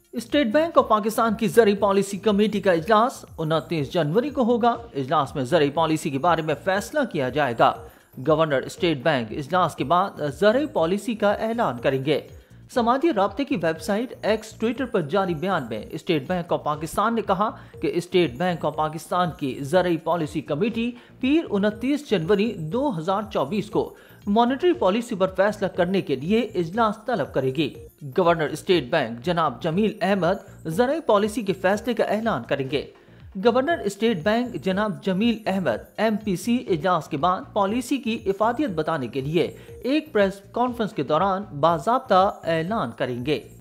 State bank of Pakistan की ज़रई policy committee का इजलास 29 जनवरी को होगा। इजलास में ज़रई पॉलिसी के बारे में फैसला किया जाएगा। गवर्नर स्टेट बैंक इजलास के बाद ज़रई पॉलिसी का ऐलान करेंगे। समाजी राब्ते की वेबसाइट एक्स ट्विटर पर जारी बयान में स्टेट बैंक ऑफ पाकिस्तान ने कहा कि स्टेट बैंक ऑफ पाकिस्तान की ज़रई पॉलिसी कमेटी पीर 29 जनवरी 2024 को मॉनेटरी पॉलिसी पर फैसला करने के लिए इजलास तलब करेगी। गवर्नर स्टेट बैंक जनाब जमील अहमद ज़रई पॉलिसी के फैसले का ऐलान करेंगे। गवर्नर स्टेट बैंक जनाब जमील अहमद MPC इजलास के बाद पॉलिसी की इफादियत बताने के लिए एक प्रेस कॉन्फ्रेंस के दौरान बाज़ाब्ता ऐलान करेंगे।